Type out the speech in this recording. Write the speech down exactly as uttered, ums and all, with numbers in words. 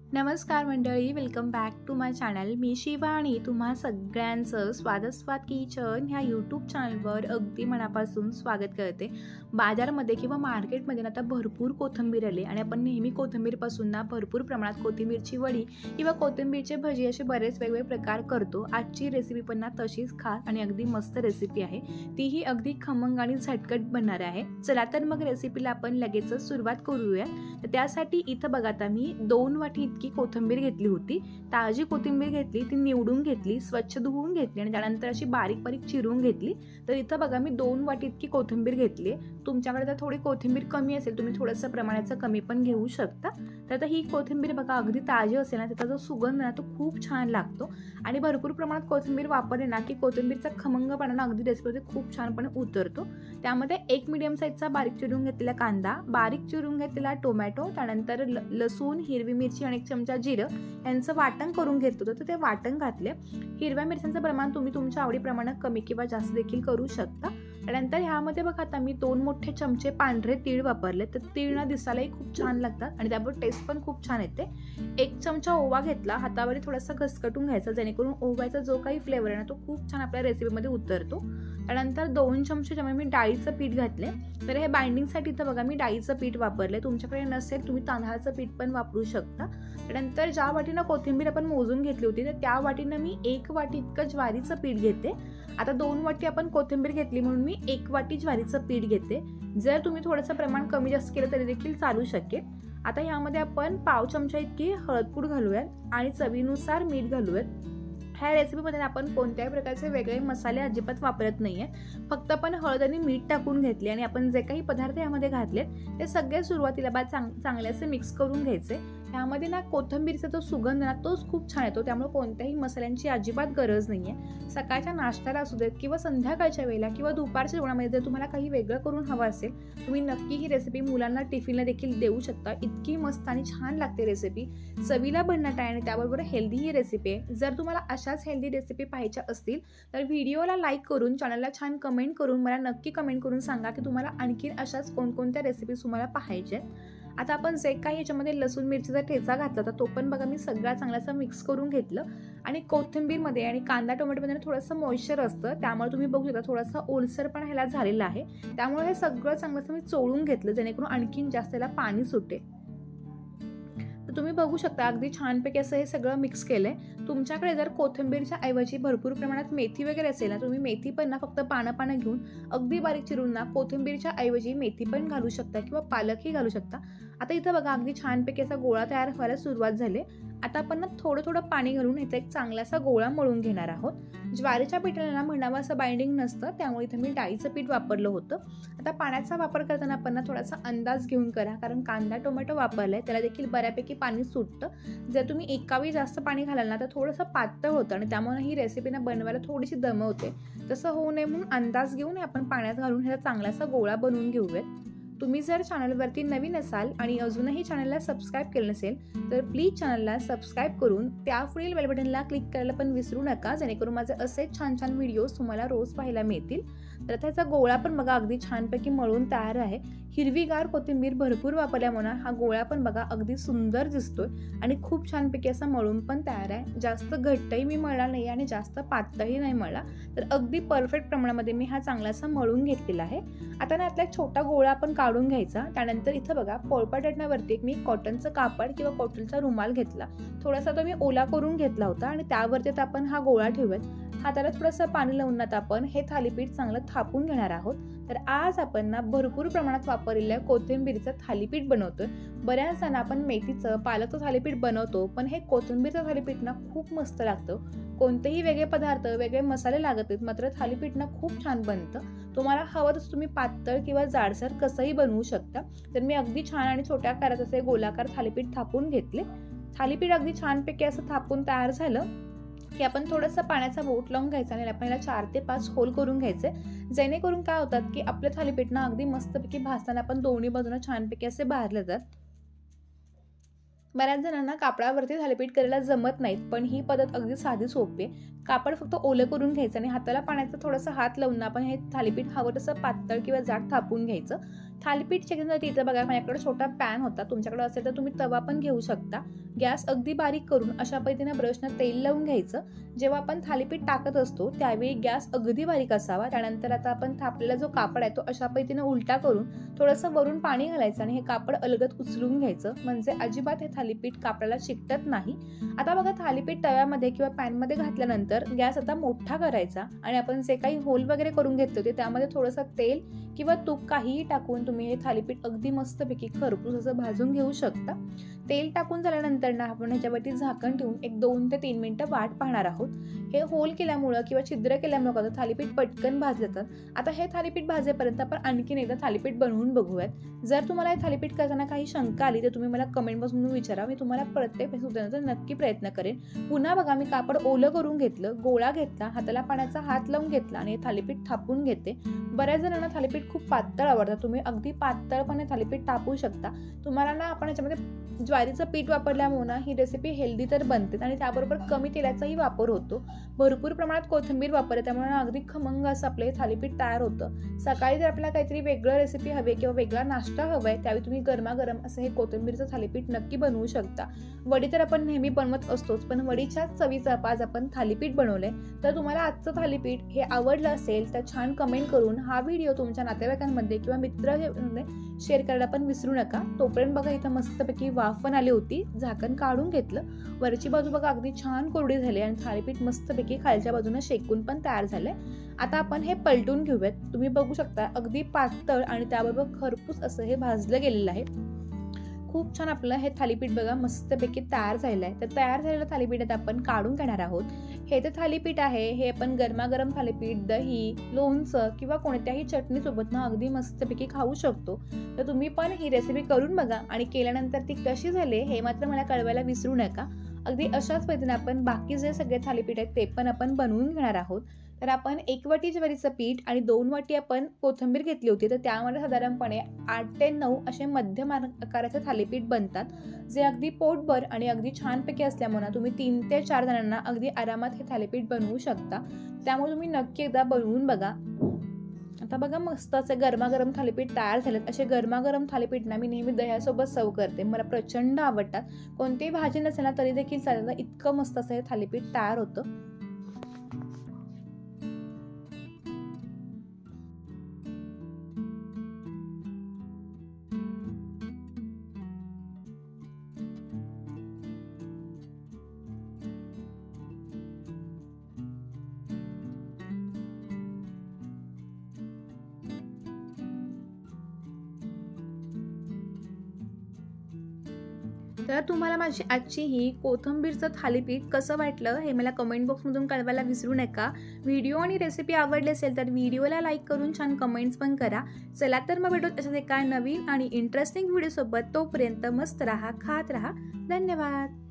नमस्कार मंडळी, welcome back to my channel. मी शिवा आणि तुम्हा सगळ्यांचं स्वादस्वाद किचन ह्या यूट्यूब चॅनलवर अगदी मनापासून स्वागत करते. बाजारामध्ये किंवा मार्केटमध्ये आता भरपूर कोथिंबीर आली आणि आपण नेहमी कोथिंबीरपासून ना भरपूर प्रमाणात कोथिंबीरची वडी किंवा कोथिंबीरचे भजी असे बरेच वेगवेगळे प्रकार करतो. आजची रेसिपी पण ना तशीच खास आणि अगदी मस्त रेसिपी आहे. तीही अगदी खमंग आणि झटपट बनणार आहे. चला तर मग रेसिपीला आपण लगेचच सुरुवात करूया. तर त्यासाठी इथं बघा, आता मी दोन वाटी की कोथिंबीर घेतली होती. ताजी कोथिंबीर घेतली, ती निवडून घेतली, स्वच्छ धुवून घेतली आणि त्यानंतर अशी बारीक बारीक चिरून घेतली. तर इथं बघा मी दोन वाटी इतकी कोथिंबीर घेतली. तुमच्याकडे जर थोडी कोथिंबीर कमी असेल तुम्ही थोडंसं प्रमाणाचं कमी पण घेऊ शकता. तर आता ही कोथिंबीर बघा अगदी ताजी असेल ना, त्याचा जो सुगंध ना तो खूप छान लागतो आणि भरपूर प्रमाणात कोथिंबीर वापरली ना की कोथिंबीरचा खमंगपणा ना अगदी रेसिपीमध्ये खूप छानपणे उतरतो. त्यामध्ये एक मीडियम साईजचा बारीक चिरून घेतलेला कांदा, बारीक चिरून घेतलेला टोमॅटो, त्यानंतर लसूण, हिरवी मिरची आणि एक चमचा जिरं यांचं वाटण करून घेत होतं. तर ते वाटण घातले. हिरव्या मिरच्यांचं प्रमाण तुम्ही तुमच्या आवडीप्रमाणे कमी किंवा जास्त देखील करू शकता. त्यानंतर ह्यामध्ये बघा आता मी दोन मोठे चमचे पांढरे तीळ वापरले. तर तीळ ना दिसायलाही खूप छान लागतात आणि त्याबरोबर टेस्ट पण खूप छान येते. एक चमचा ओवा घेतला, हातावर थोडासा घसकटून घ्यायचा जेणेकरून ओव्याचा जो काही फ्लेवर आहे ना तो खूप छान आपल्या रेसिपीमध्ये उतरतो. त्यानंतर दोन चमचे जेव्हा मी डाळीचं पीठ घातले. तर हे बाइंडिंगसाठी तर बघा मी डाळीचं पीठ वापरले. तुमच्याकडे नसेल तुम्ही तांदळाचं पीठ पण वापरू शकता. त्यानंतर ज्या वाटीनं कोथिंबीर आपण मोजून घेतली होती तर त्या वाटीनं मी एक वाटी इतकं ज्वारीचं पीठ घेते. आता दोन वाटी आपण कोथिंबीर घेतली म्हणून मी एक वाटी ज्वारीचं पीठ घेते. जर तुम्ही थोडंसं प्रमाण कमी जास्त केलं तरी देखील चालू शकेल. आता यामध्ये आपण पाव चमचा इतकी हळदपूड घालूयात आणि चवीनुसार मीठ घालूयात. ह्या रेसिपीमध्ये आपण कोणत्याही प्रकारचे वेगळे मसाले अजिबात वापरत नाहीये. फक्त आपण हळद आणि मीठ टाकून घेतले आणि आपण जे काही पदार्थ यामध्ये घातले ते सगळे सुरुवातीला बा चांग चांगले असे मिक्स करून घ्यायचे. त्यामध्ये ना कोथिंबीरचा जो सुगंध ना तोच खूप छान येतो. त्यामुळे कोणत्याही मसाल्यांची अजिबात गरज नाहीये. सकाळच्या नाश्त्याला असू देत किंवा संध्याकाळच्या वेळेला किंवा दुपारच्या जेवणामध्ये जर तुम्हाला काही वेगळं करून हवं असेल तुम्ही नक्की ही रेसिपी मुलांना टिफिनला देखील देऊ शकता. इतकी मस्त आणि छान लागते रेसिपी. चवीला भन्नाट आहे आणि त्याबरोबर हेल्दी ही रेसिपी आहे. जर तुम्हाला अशाच हेल्दी रेसिपी पाहायच्या असतील तर व्हिडिओला लाईक करून चॅनलला छान कमेंट करून मला नक्की कमेंट करून सांगा की तुम्हाला आणखी अशाच कोणकोणत्या रेसिपीज तुम्हाला पाहायच्या. आता आपण जे काही याच्यामध्ये लसूण मिरचीचा ठेचा घातला होता तो पण बघा मी सगळा चांगलासा मिक्स करून घेतलं. आणि कोथिंबीरमध्ये आणि कांदा टोमॅटोमध्ये थोडंसं मॉइश्चर असतं त्यामुळे तुम्ही बघू शकता थोडासा ओलसर पण ह्याला झालेला आहे. त्यामुळे हे सगळं चांगलंसं मी चोळून घेतलं जेणेकरून आणखीन जास्त याला पाणी सुटेल. तर तुम्ही बघू शकता अगदी छानपैकी असं हे सगळं मिक्स केलंय. तुमच्याकडे जर कोथिंबीरच्या ऐवजी भरपूर प्रमाणात मेथी वगैरे असेल ना तुम्ही मेथी पण ना फक्त पानं पानं घेऊन अगदी बारीक चिरून ना कोथिंबीरच्या ऐवजी मेथी पण घालू शकता किंवा पालकही घालू शकता. आता इथं बघा अगदी छानपैकी असा गोळा तयार व्हायला सुरुवात झाली. आता आपण ना थोडं थोडं पाणी घालून इथं एक चांगलासा गोळा मळून घेणार आहोत. ज्वारीच्या पिठाला ना म्हणावं असं बाइंडिंग नसतं त्यामुळे इथं मी डाळीचं पीठ वापरलं होतं. आता पाण्याचा वापर करताना आपण ना थोडासा अंदाज घेऊन करा कारण कांदा टोमॅटो वापरलाय त्याला देखील बऱ्यापैकी पाणी सुटतं. जर तुम्ही एकावेळी जास्त पाणी घालाल ना तर थोडंसं पातळ होतं आणि त्यामुळे ही रेसिपी ना बनवायला थोडीशी दमवते. तसं होऊ नये म्हणून अंदाज घेऊन आपण पाण्यात घालून ह्याचा चांगलासा गोळा बनवून घेऊयात. तुम्ही जर चॅनलवरती नवीन असाल आणि अजूनही चॅनलला सबस्क्राईब केलं नसेल तर प्लीज चॅनलला सबस्क्राईब करून त्यापुढील बेल बटनला क्लिक करायला पण विसरू नका जेणेकरून माझे असे छान छान व्हिडिओज तुम्हाला रोज पाहायला मिळतील. तर त्याचा गोळा पण बघा अगदी छानपैकी मळून तयार आहे. हिरवीगार कोथिंबीर भरपूर वापरल्यामुळे हा गोळा पण बघा अगदी सुंदर दिसतोय आणि खूप छानपैकी असा मळून पण तयार आहे. जास्त घट्टही मी मळला नाही आणि जास्त पातळही नाही मळला. तर अगदी परफेक्ट प्रमाणामध्ये मी हा चांगलासा मळून घेतलेला आहे. आता ना यातला एक छोटा गोळा आपण काढून घ्यायचा. त्यानंतर इथं बघा पोळपाट लाटण्यावरती एक मी कॉटनचं कापड किंवा कॉटनचा रुमाल घेतला. थोडासा तो मी ओला करून घेतला होता आणि त्यावरती आपण हा गोळा ठेवूयात. हाताला थोडंसं पाणी लावून आता आपण हे थालीपीठ चांगलं थापून घेणार आहोत. तर आज आपण ना भरपूर प्रमाणात वापरलेल्या कोथिंबीरचं थालीपीठ बनवतोय. बऱ्याच जण आपण मेथीचं पालकचं थालीपीठ बनवतो पण हे कोथिंबीरचं थालीपीठ ना खूप मस्त लागतं. कोणतेही वेगळे पदार्थ वेगळे मसाले लागत नाहीत मात्र थालीपीठ ना खूप छान बनतं. तुम्हाला हवं तसं तुम्ही पातळ किंवा जाडसर कसंही बनवू शकता. तर मी अगदी छान आणि छोट्या आकारात असे गोलाकार थालीपीठ थापून घेतले. थालीपीठ अगदी छानपैकी असं थापून तयार झालं की आपण थोडंसं पाण्याचा बोट लावून घ्यायचा आणि आपल्याला चार ते पाच होल करून घ्यायचे जेणेकरून काय होतात की आपलं थालीपीठ ना अगदी मस्तपैकी भाजताना आपण दोन्ही बाजूला छानपैकी असे बाहेरले जातात. बऱ्याच जणांना कापडावरती थालीपीठ करायला जमत नाहीत पण ही पद्धत अगदी साधी सोपी आहे. कापड फक्त ओलं करून घ्यायचं आणि हाताला पाण्याचा थोडासा हात लावून आपण हे थालीपीठ हवं तसं पातळ किंवा जाड थापून घ्यायचं. थालीपीठ शेकण्यासाठी इथं बघा माझ्याकडे छोटा पॅन होता, तुमच्याकडे असेल तर तुम्ही तवा पण घेऊ शकता. गॅस अगदी बारीक करून अशा पद्धतीने ब्रशनं तेल लावून घ्यायचं. जेव्हा आपण थालीपीठ टाकत असतो त्यावेळी गॅस अगदी बारीक असावा. त्यानंतर आता आपण थापलेला जो कापड आहे तो अशा पद्धतीने उलटा करून थोडंसं वरून पाणी घालायचं आणि हे कापड अलगद उचलून घ्यायचं, म्हणजे अजिबात हे थालीपीठ कापडाला चिकटत नाही. आता बघा थालीपीठ तव्यामध्ये किंवा पॅनमध्ये घातल्यानंतर गॅस आता मोठा करायचा आणि आपण जे काही होल वगैरे करून घेतले होते त्यामध्ये थोडंसं तेल किंवा तूप काहीही टाकून तुम्ही हे थालीपीठ अगदी मस्तपैकी खरपूस असं भाजून घेऊ शकता. तेल टाकून झाल्यानंतर ना आपण ह्याच्यावरती झाकण ठेवून एक दोन ते तीन मिनिटं वाट पाहणार आहोत. हे होल केल्यामुळं किंवा छिद्र केल्यामुळं कसं थालीपीठ पटकन भाजले जातात. आता हे थालीपीठ भाजेपर्यंत आपण आणखीन एकदा थालीपीठ बनवून बघूयात. जर तुम्हाला हे थालीपीठ करताना काही शंका आली तर तुम्ही मला कमेंट बॉक्समधून विचारा, मी तुम्हाला प्रत्येक सुचवण्याचा नक्की प्रयत्न करेन. पुन्हा बघा मी कापड ओलं करून घेतलं, गोळा घेतला, हाताला पाण्याचा हात लावून घेतला आणि हे थालीपीठ थापून घेते. बऱ्याच जणांना थालीपीठ खूप पातळ आवडतं, तुम्ही अगदी पातळपणे थालीपीठ टाकू शकता. तुम्हाला ना आपण याच्यामध्ये ज्वारीचं पीठ वापरल्यामुळे ना ही रेसिपी हेल्दी तर बनते आणि त्याबरोबर कमी तेलाचाही वापर होतो. भरपूर प्रमाणात कोथिंबीर वापरते त्यामुळे अगदी खमंग असं आपलं हे थालीपीठ तयार होतं. सकाळी जर आपल्याला काहीतरी वेगळं रेसिपी हवी किंवा वेगळा नाश्ता हवाय त्यावेळी तुम्ही गरमागरम असं हे कोथिंबीरचं थालीपीठ नक्की बनवू शकता. वडी तर आपण नेहमी बनवत असतोच, पण वडीच्याच चवीचा आज आपण थालीपीठ बनवलंय. तर तुम्हाला आजचं थालीपीठ हे आवडलं असेल तर छान कमेंट करून हा व्हिडिओ तुमच्या नातेवाईकांमध्ये किंवा मित्रांमध्ये शेअर करायला पण विसरू नका. तोपर्यंत बघा इथं मस्तपैकी वाफ पण आली होती, झाकण काढून घेतलं. वरची बाजू बघा अगदी छान कोरडी झाली आणि थालीपीठ मस्तपैकी खालच्या बाजूने शेकून पण तयार झालंय. आता आपण हे पलटून घेऊयात. तुम्ही बघू शकता अगदी पातळ आणि त्याबरोबर खरपूस असं हे भाजलं गेलेलं आहे. खूप छान आपलं हे थालीपीठ बघा मस्तपैकी तयार झालेलं आहे. तर तयार झालेलं थालीपीठ आपण काढून घेणार आहोत. हे जे थालीपीठ आहे हे आपण गरमागरम थालीपीठ दही, लोणचं किंवा कोणत्याही चटणी सोबत ना अगदी मस्तपैकी खाऊ शकतो. तर तुम्ही पण ही रेसिपी करून बघा आणि केल्यानंतर ती कशी झाली हे मात्र मला कळवायला विसरू नका. अगदी अशाच पद्धतीने आपण बाकी जे सगळे थालीपीठ आहेत ते पण आपण बनवून घेणार आहोत. तर आपण एक वाटी ज्वारीचं पीठ आणि दोन वाटी आपण कोथिंबीर घेतली होती, तर त्यामध्ये साधारणपणे आठ ते नऊ असे मध्यम आकाराचे थालीपीठ बनतात, जे अगदी पोटभर आणि अगदी छानपैकी असल्यामुळे तुम्ही तीन ते चार जणांना अगदी आरामात हे थालीपीठ बनवू शकता. त्यामुळे तुम्ही नक्की एकदा बनवून बघा. आता बघा मस्त असे गरमागरम थालीपीठ तयार झालेत. असे गरमागरम थालीपीठ ना मी नेहमी दह्यासोबत सर्व करते, मला प्रचंड आवडतात. कोणतीही भाजी नसेल ना तरी देखील चालेल, इतकं मस्त असं हे थालीपीठ तयार होतं. तर तुम्हाला माझी आजची ही कोथिंबीरचं थालीपीठ कसं वाटलं हे मला कमेंट बॉक्समधून कळवायला विसरू नका. व्हिडिओ आणि रेसिपी आवडली असेल तर व्हिडिओला लाईक करून छान कमेंट्स पण करा. चला तर मग भेटूत अशाच एका नवीन आणि इंटरेस्टिंग व्हिडिओसोबत. तोपर्यंत मस्त राहा, खात राहा. धन्यवाद.